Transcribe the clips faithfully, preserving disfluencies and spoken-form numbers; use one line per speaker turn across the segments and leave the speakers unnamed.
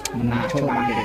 มันหนาโชว์บางเด็ก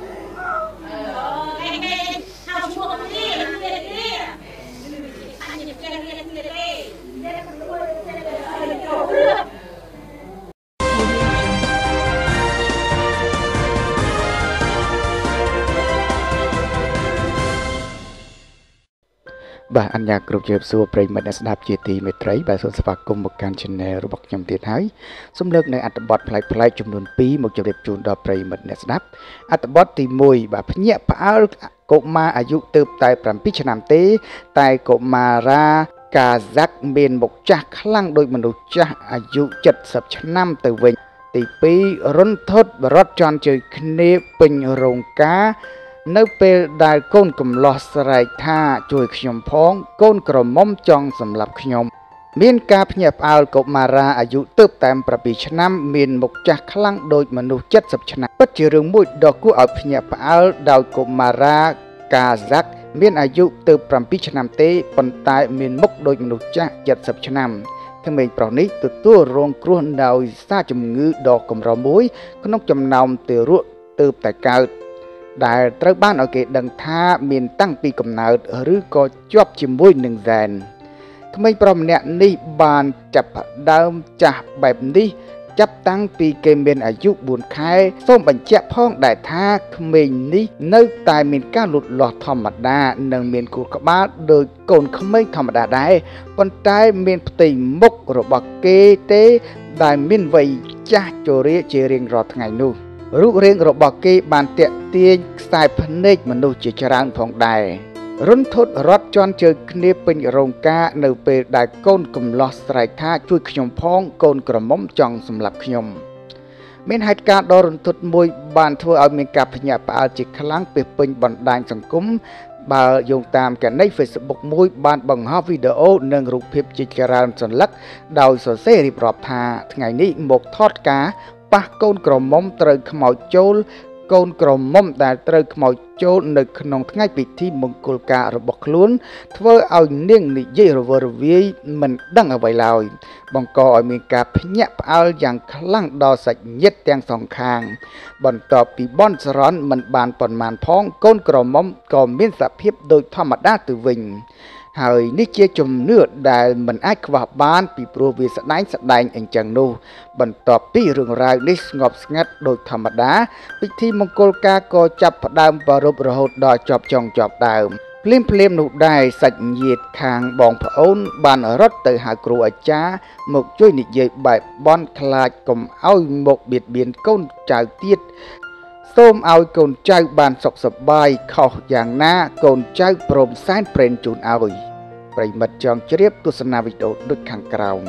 បាទអញ្ញាគ្រប់ជាសួរប្រិមិត្តអ្នកស្ដាប់ជាទីមេត្រីបាទសូមស្វាគមន៍មកកាន់ Channel របស់ខ្ញុំទៀតហើយសូមលើកនៅអត្ថបទប្លែកៗចំនួនពីរមកជម្រាបជូនដល់ប្រិមិត្តអ្នកស្ដាប់អត្ថបទទីមួយបាទភ្ញាក់ផ្អើលកុមារអាយុទើបតែប្រាំពីរឆ្នាំទេតែកុមារាកាហ្សាក់មានមុខចាស់ខ្លាំងដោយមនុស្សចាស់អាយុเจ็ดสิบឆ្នាំទៅវិញទីពីររុនធុតរត់ជន់ជើងគ្នាពេញរោងការនៅពេលដែលកូនកំលោះស្រែកថាជួយខ្ញុំផងកូនក្រមុំចង់សម្លាប់ខ្ញុំមានការភ្ញាក់ផ្អើលកុមារាអាយុទើបតែប្រាំពីរឆ្នាំមានមុខចាស់ខ្លាំងដូចមនុស្សเจ็ดสิบឆ្នាំពិតជារឿងមួយដ៏គួរឲ្យភ្ញាក់ផ្អើលដោយកុមារាកាហ្សាក់មានអាយុទើបប្រាំពីរឆ្នាំទេប៉ុន្តែមានមុខដូចមនុស្សចាស់เจ็ดสิบឆ្នាំក្មេងប្រុសនេះទទួលរងគ្រោះដោយសារជំងឺដ៏កម្រមួយក្នុងចំណោមទារកទើបតែកើតដែលត្រូវបានឲ្យគេដឹងថាមានតាំងពីកំណើតឬក៏ជាប់ជាមួយនឹងហ្សែនក្មេងប្រុសម្នាក់នេះបានចាប់ដើមចាស់បែបនេះចាប់តាំងពីគេមានអាយុបួនខែសូមបញ្ជាក់ផងដែរថាក្មេងនេះនៅតែមានការលូតលាស់ធម្មតានិងមានខួរក្បាលដូចកូនក្មេងធម្មតាដែរប៉ុន្តែមានផ្ទៃមុខរបស់គេទេដែលមានវ័យចាស់ជរាជារៀងរាល់ថ្ងៃនោះរូបរាងរបស់គេបានតាក់ទាញខ្សែភ្នែកមនុស្សជាច្រើនផងដែររុនធុតរត់ជន់ជើងគ្នាពេញរោងការនៅពេលដែលកូនកំលោះស្រែកថាជួយខ្ញុំផងកូនក្រមុំចង់សម្លាប់ខ្ញុំមានហេតុការណ៍ដ៏រន្ធត់មួយបានធ្វើឲ្យមានការភ្ញាក់ផ្អើលជាខ្លាំងពីពេញបណ្ដាញសង្គមបើយោងតាមគណនី Facebook មួយបានបង្ហោះវីដេអូនិងរូបភាពជាច្រើនសន្លឹកដោយសរសេររៀបរាប់ថាថ្ងៃនេះមកថតការប៉ះកូនក្រមុំត្រូវខ្មោចចូលកូនក្រមុំដែលត្រូវខ្មោចចូលនៅក្នុងថ្ងៃពិធីមង្គលការរបស់ខ្លួនធ្វើឲ្យនាងនិយាយរវើរវាយមិនដឹងអ្វីឡើយបង្កឲ្យមានការភ្ញាក់ផ្អើលយ៉ាងខ្លាំងដល់សាច់ញាតិទាំងសងខាងបន្ទាប់ពីបន់ស្រន់មិនបានប៉ុន្មានផងកូនក្រមុំក៏មានសភាពដូចធម្មតាទៅវិញហើយនេះជាជំនឿដែលមិនអាចខ្វះបានពីព្រោះវាស្ដែងស្ដែងអញ្ចឹងនោះបន្ទាប់ពីរឿងរ៉ាវនេះស្ងប់ស្ងាត់ដូចធម្មតាពិធីមង្គលការក៏ចាប់ផ្ដើមប្រារព្ធរហូតដល់ចប់ចុងចប់ដើមភ្លាមភ្លាមនោះដែរសាច់ញាតិខាងបងប្អូនបានរត់ទៅហៅគ្រូអាចារ្យមកជួយនិយាយបែបបន់ខ្លាចកុំឲ្យមកបៀតបៀនកូនចៅទៀតសូមឲ្យកូនចៅបានសុខសប្បាយខុសយ៉ាងណាកូនចៅព្រមសែនព្រេនជូនឲ្យប្រិមិត្តចង់ជ្រាបទស្សនាវីដេអូដូចខាងក្រោម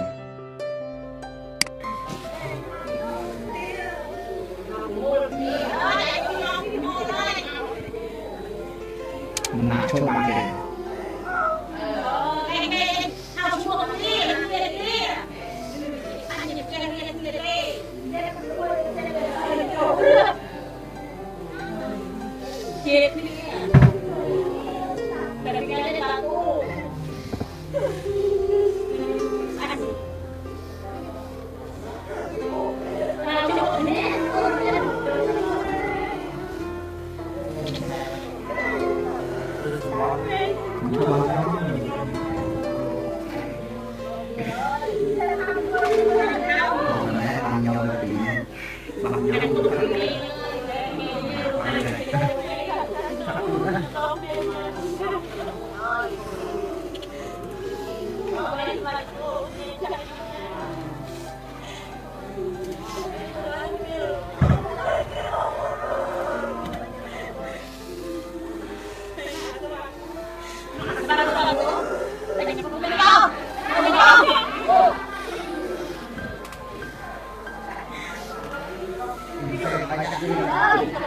มันหนาโชว์บางเด็กHãy subscribe cho kênh Ghiền Mì Gõ để không bỏ lỡ